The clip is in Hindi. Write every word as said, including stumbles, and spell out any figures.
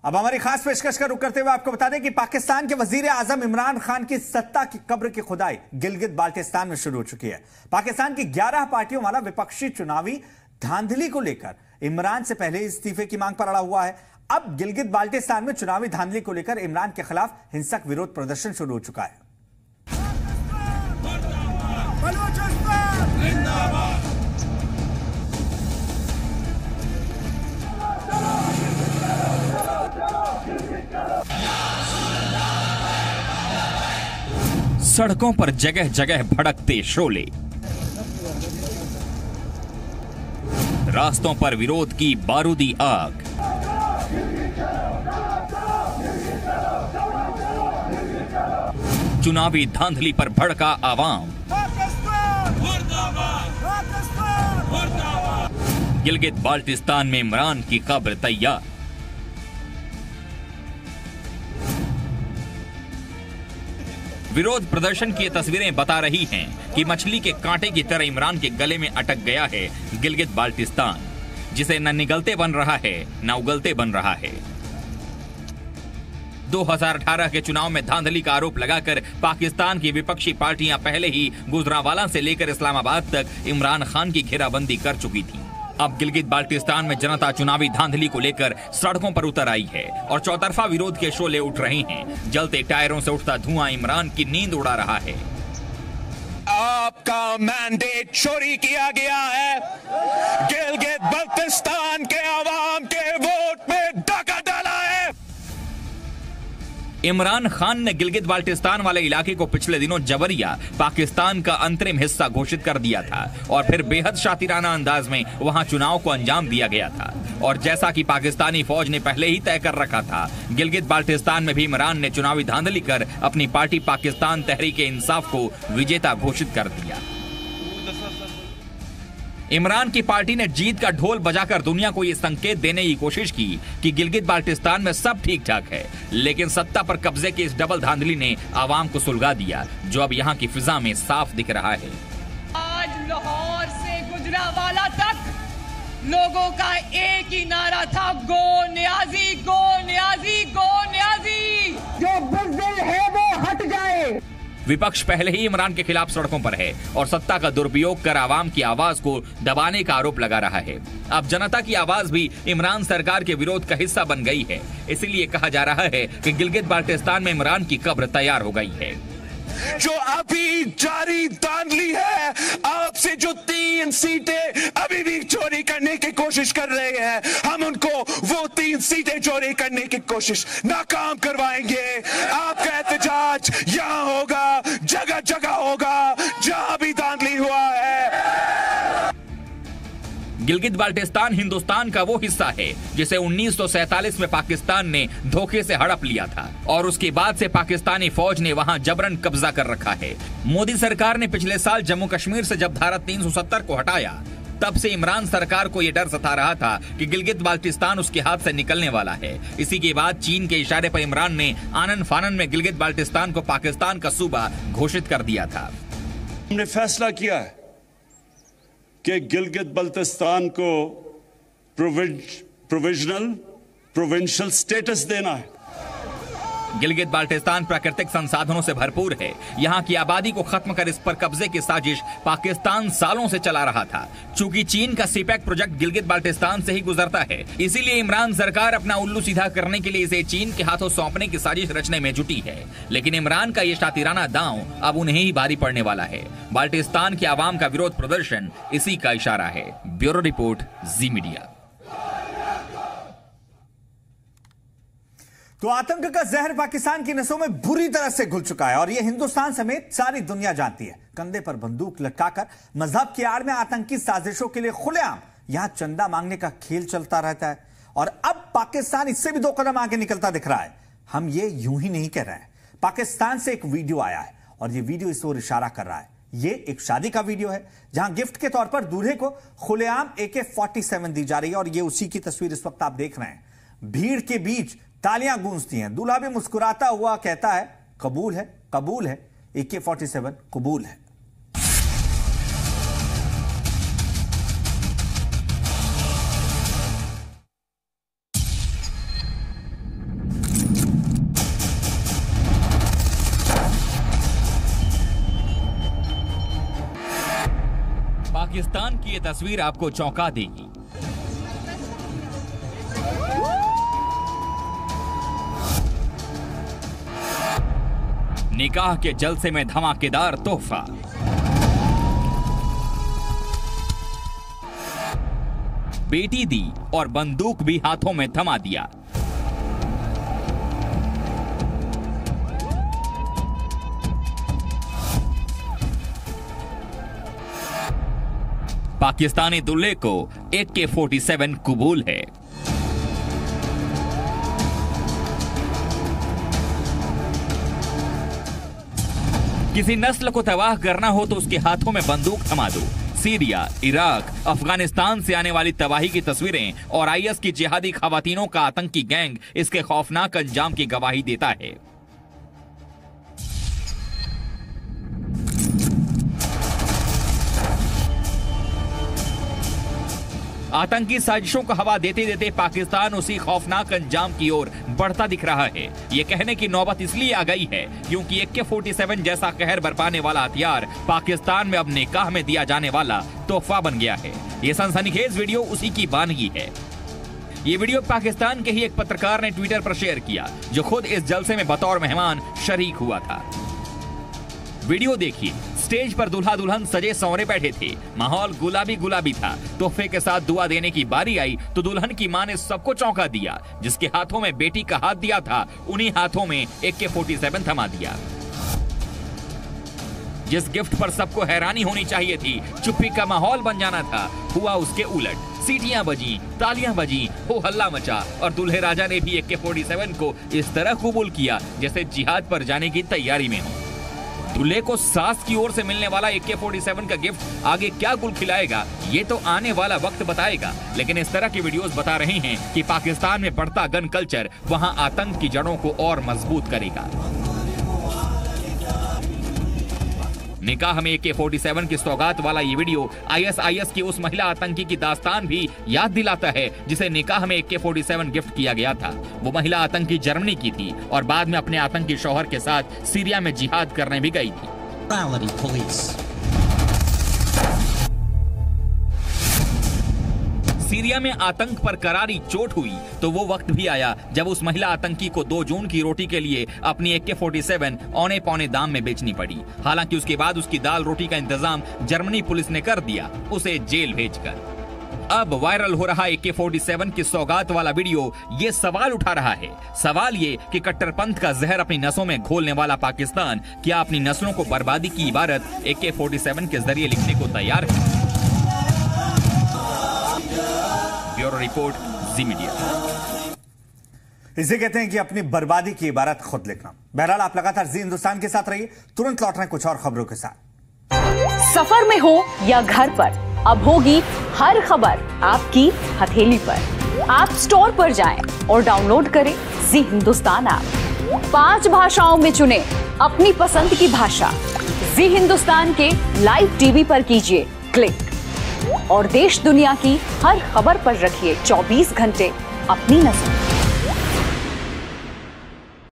अब हमारी खास पेशकश का रुख करते हुए आपको बता दें कि पाकिस्तान के वजीर आजम इमरान खान की सत्ता की कब्र की खुदाई गिलगित बाल्टिस्तान में शुरू हो चुकी है। पाकिस्तान की ग्यारह पार्टियों वाला विपक्षी चुनावी धांधली को लेकर इमरान से पहले इस्तीफे की मांग पर अड़ा हुआ है। अब गिलगित बाल्टिस्तान में चुनावी धांधली को लेकर इमरान के खिलाफ हिंसक विरोध प्रदर्शन शुरू हो चुका है। सड़कों पर जगह जगह भड़कते शोले, रास्तों पर विरोध की बारूदी आग, चुनावी धांधली पर भड़का आवाम। गिलगित बाल्टिस्तान में इमरान की कब्र तैयार। विरोध प्रदर्शन की ये तस्वीरें बता रही हैं कि मछली के कांटे की तरह इमरान के गले में अटक गया है गिलगित बाल्टिस्तान, जिसे न निगलते बन रहा है न उगलते बन रहा है। दो हज़ार अठारह के चुनाव में धांधली का आरोप लगाकर पाकिस्तान की विपक्षी पार्टियां पहले ही गुजरांवाला से लेकर इस्लामाबाद तक इमरान खान की घेराबंदी कर चुकी थी। अब गिलगित बाल्टिस्तान में जनता चुनावी धांधली को लेकर सड़कों पर उतर आई है और चौतरफा विरोध के शोले उठ रहे हैं। जलते टायरों से उठता धुआं इमरान की नींद उड़ा रहा है। आपका मैंडेट चोरी किया गया है। गिलगित बाल्टिस्तान के आवाम के वोट में डाका डाला है। इमरान खान ने गिलगित बाल्टिस्तान वाले इलाके को पिछले दिनों जबरिया पाकिस्तान का अंतरिम हिस्सा घोषित कर दिया था और फिर बेहद शातिराना अंदाज में वहां चुनाव को अंजाम दिया गया था। और जैसा कि पाकिस्तानी फौज ने पहले ही तय कर रखा था, गिलगित बाल्टिस्तान में भी इमरान ने चुनावी धांधली कर अपनी पार्टी पाकिस्तान तहरीक इंसाफ को विजेता घोषित कर दिया। इमरान की पार्टी ने जीत का ढोल बजाकर दुनिया को यह संकेत देने की कोशिश की कि गिलगित बाल्टिस्तान में सब ठीक ठाक है, लेकिन सत्ता पर कब्जे की इस डबल धांधली ने आवाम को सुलगा दिया, जो अब यहाँ की फिजा में साफ दिख रहा है। आज लाहौर से गुजरांवाला तक लोगों का एक ही नारा था, गो न्याजी, गो न्याजी, गो न्याजी। जो बुज़दिल है वो हट जाए। विपक्ष पहले ही इमरान के खिलाफ सड़कों पर है और सत्ता का दुरुपयोग कर आवाम की आवाज को दबाने का आरोप लगा रहा है। अब जनता की आवाज भी इमरान सरकार के विरोध का हिस्सा बन गई है। इसीलिए कहा जा रहा है कि गिलगित बाल्टिस्तान में इमरान की कब्र तैयार हो गई है। जो अभी जारी धांधली है, आपसे जो तीन सीटें अभी भी चोरी करने की कोशिश कर रहे हैं, हम उनको वो तीन सीटें चोरी करने की कोशिश नाकाम करवाएंगे। आपका एहतजाज यहाँ होगा, जगह जगह होगा जहां भी धांधली हुआ है। गिलगित बाल्टिस्तान हिंदुस्तान का वो हिस्सा है जिसे उन्नीस सौ सैतालीस में पाकिस्तान ने धोखे से हड़प लिया था और उसके बाद से पाकिस्तानी फौज ने वहां जबरन कब्जा कर रखा है। मोदी सरकार ने पिछले साल जम्मू कश्मीर से जब धारा तीन सौ सत्तर को हटाया, तब से इमरान सरकार को यह डर सता रहा था कि गिलगित बाल्टिस्तान उसके हाथ से निकलने वाला है। इसी के बाद चीन के इशारे पर इमरान ने आनन फानन में गिलगित बाल्टिस्तान को पाकिस्तान का सूबा घोषित कर दिया था। हमने फैसला किया है कि गिलगित बाल्टिस्तान को प्रोविजनल प्रोविंशियल स्टेटस देना है। गिलगित बाल्टिस्तान प्राकृतिक संसाधनों से भरपूर है। यहाँ की आबादी को खत्म कर इस पर कब्जे की साजिश पाकिस्तान सालों से चला रहा था। चूंकि चीन का सीपैक प्रोजेक्ट गिलगित बाल्टिस्तान से ही गुजरता है, इसीलिए इमरान सरकार अपना उल्लू सीधा करने के लिए इसे चीन के हाथों सौंपने की साजिश रचने में जुटी है। लेकिन इमरान का ये शातिराना दांव अब उन्हें ही भारी पड़ने वाला है। बाल्टिस्तान की आवाम का विरोध प्रदर्शन इसी का इशारा है। Bureau report, Zee media. तो आतंक का जहर पाकिस्तान की नसों में बुरी तरह से घुल चुका है और यह हिंदुस्तान समेत सारी दुनिया जानती है। कंधे पर बंदूक लटकाकर मजहब की आड़ में आतंकी साजिशों के लिए खुलेआम यहां चंदा मांगने का खेल चलता रहता है और अब पाकिस्तान इससे भी दो कदम आगे निकलता दिख रहा है। हम ये यूं ही नहीं कह रहे हैं। पाकिस्तान से एक वीडियो आया है और यह वीडियो इस ओर इशारा कर रहा है। यह एक शादी का वीडियो है जहां गिफ्ट के तौर पर दूल्हे को खुलेआम ए के फोर्टी सेवन दी जा रही है और यह उसी की तस्वीर इस वक्त आप देख रहे हैं। भीड़ के बीच तालियां गूंजती हैं। दूल्हा भी मुस्कुराता हुआ कहता है, कबूल है, कबूल है, ए के फोर्टी सेवन कबूल है। पाकिस्तान की ये तस्वीर आपको चौंका देगी। निकाह के जलसे में धमाकेदार तोहफा। बेटी दी और बंदूक भी हाथों में थमा दिया। पाकिस्तानी दूल्हे को ए के फोर्टी सेवन कबूल है। किसी नस्ल को तबाह करना हो तो उसके हाथों में बंदूक थमा दो। सीरिया, इराक, अफगानिस्तान से आने वाली तबाही की तस्वीरें और आई एस की जिहादी खवातीनों का आतंकी गैंग इसके खौफनाक अंजाम की गवाही देता है। आतंकी साजिशों को हवा देते देते पाकिस्तान उसी खौफनाक अंजाम की ओर बढ़ता दिख रहा है। ये कहने की नौबत इसलिए आ गई है क्योंकि ए के फोर्टी सेवन जैसा कहर बरपाने वाला हथियार पाकिस्तान में अब निकाह में दिया जाने वाला तोहफा बन गया है। ये सनसनीखेज वीडियो उसी की बानगी है। ये वीडियो पाकिस्तान के ही एक पत्रकार ने ट्विटर पर शेयर किया, जो खुद इस जलसे में बतौर मेहमान शरीक हुआ था। वीडियो देखिए। स्टेज पर दूल्हा दुल्हन सजे संवरे बैठे थे। माहौल गुलाबी गुलाबी था। तोहफे के साथ दुआ देने की बारी आई तो दुल्हन की मां ने सबको चौंका दिया। जिसके हाथों में बेटी का हाथ दिया था, उन्हीं हाथों में ए के फोर्टी सेवन थमा दिया। जिस गिफ्ट पर सबको हैरानी होनी चाहिए थी, चुप्पी का माहौल बन जाना था, हुआ उसके उलट। सीटियां बजी, तालियां बजी, हो हल्ला मचा और दूल्हे राजा ने भी ए के फोर्टी सेवन को इस तरह कबूल किया जैसे जिहाद पर जाने की तैयारी में हो। दूल्हे को सास की ओर से मिलने वाला ए के फोर्टी सेवन का गिफ्ट आगे क्या गुल खिलाएगा, ये तो आने वाला वक्त बताएगा। लेकिन इस तरह की वीडियोस बता रहे हैं कि पाकिस्तान में बढ़ता गन कल्चर वहां आतंक की जड़ों को और मजबूत करेगा। निकाह में ए के फोर्टी सेवन की सौगात वाला ये video I S I S की उस महिला आतंकी की दास्तान भी याद दिलाता है जिसे निकाह में ए के फोर्टी सेवन गिफ्ट किया गया था। वो महिला आतंकी जर्मनी की थी और बाद में अपने आतंकी शौहर के साथ सीरिया में जिहाद करने भी गई थी। सीरिया में आतंक पर करारी चोट हुई तो वो वक्त भी आया जब उस महिला आतंकी को दो जून की रोटी के लिए अपनी ए के फोर्टी सेवन औने पौने दाम में बेचनी पड़ी। हालांकि उसके बाद उसकी दाल रोटी का इंतजाम जर्मनी पुलिस ने कर दिया, उसे जेल भेजकर। अब वायरल हो रहा ए के फोर्टी सेवन की सौगात वाला वीडियो ये सवाल उठा रहा है। सवाल ये कि कट्टरपंथ का जहर अपनी नसों में घोलने वाला पाकिस्तान क्या अपनी नस्लों को बर्बादी की इबारत ए के फोर्टी सेवन के जरिए लिखने को तैयार है? Bureau report, Zee media. इसे कहते हैं कि अपनी बर्बादी की इबारत खुद लिखना। बहरहाल आप लगातार जी हिंदुस्तान के साथ रहिए। तुरंत लौट रहे हैं कुछ और खबरों के साथ। सफर में हो या घर पर, अब होगी हर खबर आपकी हथेली पर। आप स्टोर पर जाएं और डाउनलोड करें जी हिंदुस्तान ऐप। पांच भाषाओं में चुनें अपनी पसंद की भाषा। जी हिंदुस्तान के लाइव टीवी पर कीजिए क्लिक और देश दुनिया की हर खबर पर रखिए चौबीस घंटे अपनी नजर।